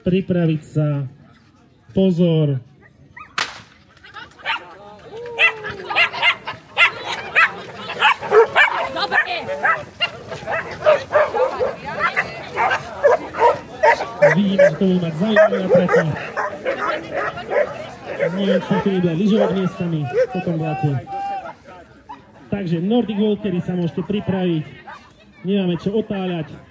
pripraviť sa, pozor. Vidíme, že to bude mať zaujímavé na trati. Neviem, či to bude lyžovať miestami po tom blate. Takže Nordic Walkery sa môžete pripraviť. Nemáme čo otáľať.